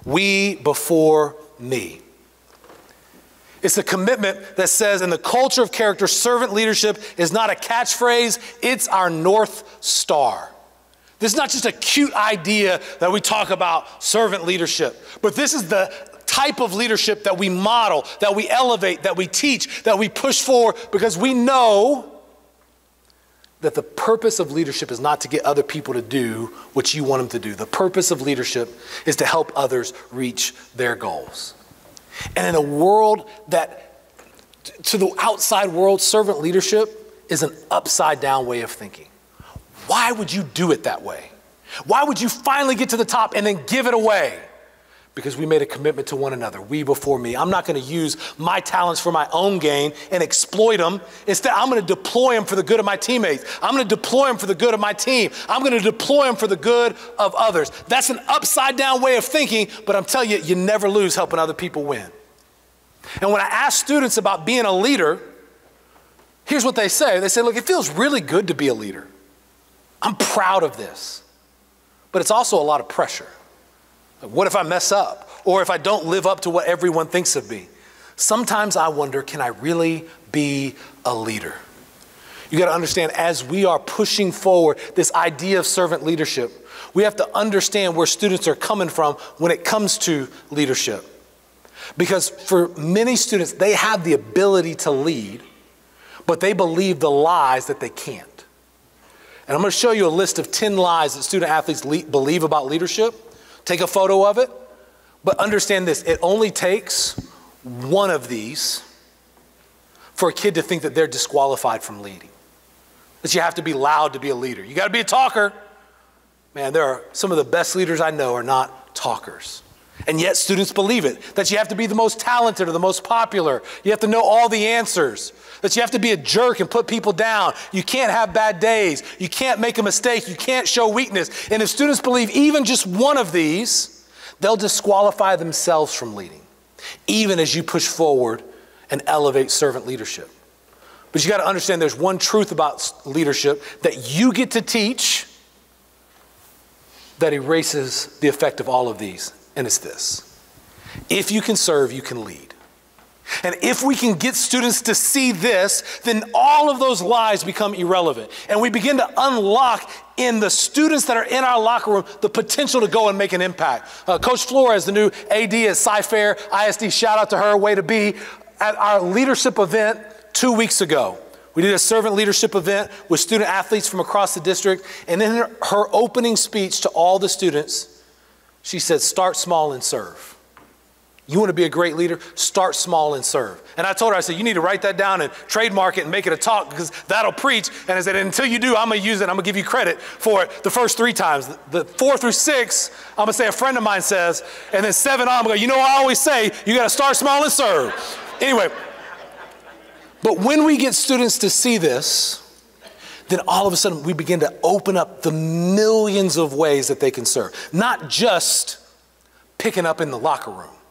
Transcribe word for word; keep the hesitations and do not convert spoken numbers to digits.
We before me. It's a commitment that says in the culture of character, servant leadership is not a catchphrase, it's our North Star. This is not just a cute idea that we talk about servant leadership, but this is the type of leadership that we model, that we elevate, that we teach, that we push forward, because we know that the purpose of leadership is not to get other people to do what you want them to do. The purpose of leadership is to help others reach their goals. And in a world that, to the outside world, servant leadership is an upside down way of thinking. Why would you do it that way? Why would you finally get to the top and then give it away? Because we made a commitment to one another, we before me. I'm not going to use my talents for my own gain and exploit them. Instead, I'm going to deploy them for the good of my teammates. I'm going to deploy them for the good of my team. I'm going to deploy them for the good of others. That's an upside down way of thinking, but I'm telling you, you never lose helping other people win. And when I ask students about being a leader, here's what they say. They say, look, it feels really good to be a leader. I'm proud of this, but it's also a lot of pressure. What if I mess up? Or if I don't live up to what everyone thinks of me? Sometimes I wonder, can I really be a leader? You got to understand, as we are pushing forward this idea of servant leadership, we have to understand where students are coming from when it comes to leadership. Because for many students, they have the ability to lead, but they believe the lies that they can't. And I'm going to show you a list of ten lies that student athletes le- believe about leadership. Take a photo of it, but understand this, it only takes one of these for a kid to think that they're disqualified from leading. That you have to be loud to be a leader. You got to be a talker. Man, there are some of the best leaders I know are not talkers. And yet students believe it, that you have to be the most talented or the most popular. You have to know all the answers, that you have to be a jerk and put people down. You can't have bad days. You can't make a mistake. You can't show weakness. And if students believe even just one of these, they'll disqualify themselves from leading, even as you push forward and elevate servant leadership. But you got to understand there's one truth about leadership that you get to teach that erases the effect of all of these. And it's this: if you can serve, you can lead. And if we can get students to see this, then all of those lies become irrelevant. And we begin to unlock in the students that are in our locker room the potential to go and make an impact. Uh, Coach Flores, the new A D at Cy-Fair I S D, shout out to her, way to be, at our leadership event two weeks ago. We did a servant leadership event with student athletes from across the district. And in her, her opening speech to all the students, she said, start small and serve. You want to be a great leader? Start small and serve. And I told her, I said, you need to write that down and trademark it and make it a talk, because that'll preach. And I said, until you do, I'm going to use it. I'm going to give you credit for it the first three times. The four through six, I'm going to say a friend of mine says, and then seven on, I'm going to go, you know what I always say? You got to start small and serve. Anyway, but when we get students to see this, then all of a sudden we begin to open up the millions of ways that they can serve. Not just picking up in the locker room.